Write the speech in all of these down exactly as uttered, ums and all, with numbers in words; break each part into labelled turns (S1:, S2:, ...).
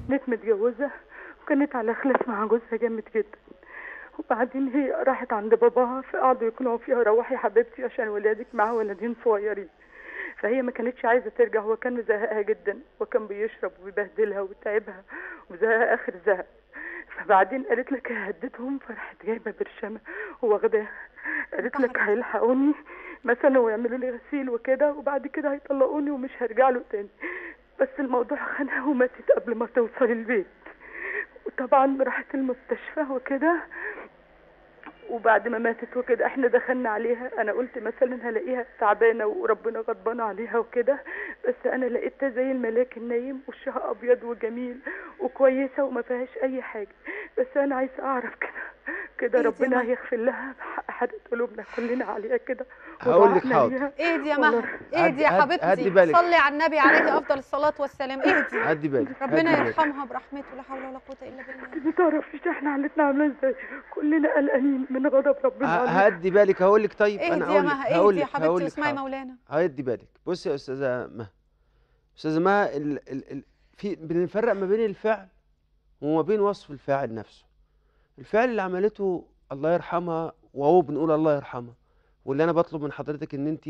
S1: كانت متجوزة وكانت على خلاف مع جوزها جامد جدا. وبعدين هي راحت عند باباها فقعدوا يقنعوا فيها روحي يا حبيبتي عشان ولادك معاه ولدين صغيرين. فهي ما كانتش عايزة ترجع، هو كان مزهقها جدا وكان بيشرب وبيبهدلها وتعبها وزهقها آخر زهق. فبعدين قالت لك هددهم، فراحت جايبة برشامة وواخداها. قالت لك
S2: انتحرت.
S1: هيلحقوني مثلا ويعملوا لي غسيل وكده وبعد كده هيطلقوني ومش هرجع له تاني. بس الموضوع خانها وماتت قبل ما توصل البيت. وطبعا راحت المستشفى وكده، وبعد ما ماتت وكده احنا دخلنا عليها. انا قلت مثلا هلاقيها تعبانه وربنا غضبان عليها وكده، بس انا لقيتها زي الملاك النايم، وشها ابيض وجميل وكويسه وما فيهاش اي حاجه. بس انا عايزه اعرف كده كده
S2: اهدي يا
S1: ربنا
S2: مها،
S1: هيغفر لها بحق حرقة قلوبنا كلنا عليها كده
S3: هقول لك
S1: ودعائنا
S3: حاضر.
S1: ليها.
S2: اهدي يا
S1: والله
S2: مها، اهدي
S3: هدي
S2: يا
S3: هدي هدي
S2: حبيبتي،
S3: بالك.
S2: صلي على النبي عليه افضل الصلاه والسلام. اهدي،
S3: هدي بالك
S2: ربنا
S3: هدي بالك.
S2: يرحمها برحمته، لا حول ولا قوه الا بالله.
S1: ما تعرفيش احنا حالتنا عامله ازاي، كلنا قلقانين من غضب
S3: ه-
S1: ربنا عليها.
S3: هدي بالك. هقول لك طيب، انا
S2: اهدي يا
S3: هقول لك
S2: مها،
S3: هقول
S2: اهدي يا
S3: لك
S2: حبيبتي
S3: هقول لك
S2: واسمعي
S3: حاضر.
S2: مولانا.
S3: هدي بالك. بصي يا استاذه مها، استاذه مها، ال ال ال في بنفرق ما بين الفعل وما بين وصف الفاعل نفسه. الفعل اللي عملته الله يرحمها، وهو بنقول الله يرحمها، واللي انا بطلب من حضرتك ان انت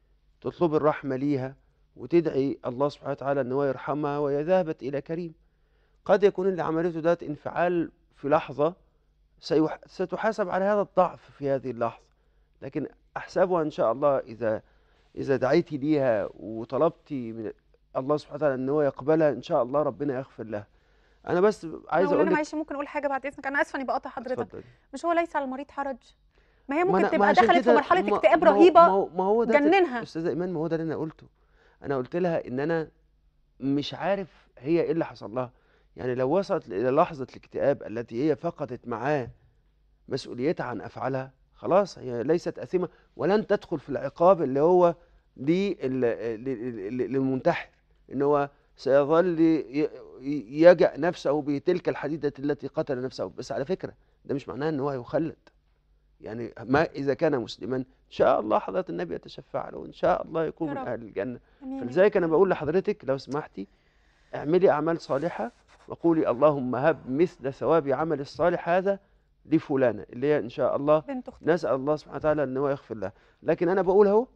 S3: تطلبي الرحمه ليها وتدعي الله سبحانه وتعالى ان هو يرحمها وهي ذهبت الى كريم. قد يكون اللي عملته ده انفعال في لحظه، سيح- ستحاسب على هذا الضعف في هذه اللحظه، لكن احسبها ان شاء الله اذا اذا دعيتي ليها وطلبتي من الله سبحانه وتعالى ان هو يقبلها، ان شاء الله ربنا يغفر لها. انا بس عايز
S2: مولانا
S3: اقول لك.
S2: معلش ممكن اقول حاجه بعد اذنك؟ انا اسفه اني بقاطع حضرتك.
S3: اتفضل.
S2: مش هو ليس على المريض حرج؟ ما هي
S3: ما
S2: ممكن
S3: انا ما
S2: تبقى
S3: عشان
S2: دخلت في
S3: كده
S2: مرحله
S3: ما
S2: اكتئاب
S3: ما هو ما
S2: رهيبه
S3: هو ما هو ده ت-
S2: جننها.
S3: استاذه ايمان، ما هو ده اللي انا قلته. انا قلت لها ان انا مش عارف هي ايه اللي حصل لها. يعني لو وصلت الى لحظه الاكتئاب التي هي فقدت معاه مسؤوليتها عن افعالها، خلاص هي ليست اثمه ولن تدخل في العقاب اللي هو لل- لل- لل- للمنتحر، ان هو سيظل ي- يجأ نفسه بتلك الحديدة التي قتل نفسه. بس على فكرة ده مش معناه ان هو يخلد. يعني ما إذا كان مسلما إن شاء الله حضرة النبي يتشفع له وإن شاء الله يكون
S2: يا
S3: من
S2: رب،
S3: أهل الجنة.
S2: امين يا
S3: فلذلك
S2: رب
S3: أنا
S2: يا رب.
S3: بقول لحضرتك لو سمحتي اعملي أعمال صالحة وقولي اللهم هب مثل ثواب عمل الصالح هذا لفلانة اللي هي إن شاء الله.
S2: بنت اختي.
S3: نسأل الله سبحانه وتعالى أن هو يغفر لها. لكن أنا بقول أهو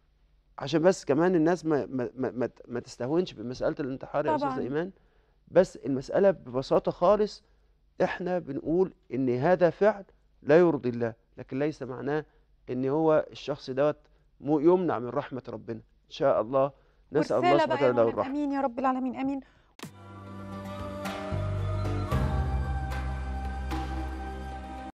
S3: عشان بس كمان الناس ما ما ما, ما ما تستهونش بمسألة الانتحار يا أستاذة
S2: طبعا.
S3: إيمان. بس المسألة ببساطة خالص، احنا بنقول ان هذا فعل لا يرضي الله، لكن ليس معناه ان هو الشخص دوت مو- يمنع من رحمة ربنا. ان شاء الله نسأل الله
S2: ورساله
S3: سبحانه
S2: بقى يا
S3: وتعالى له
S2: مولانا،
S3: الرحمة.
S2: امين يا رب العالمين، امين.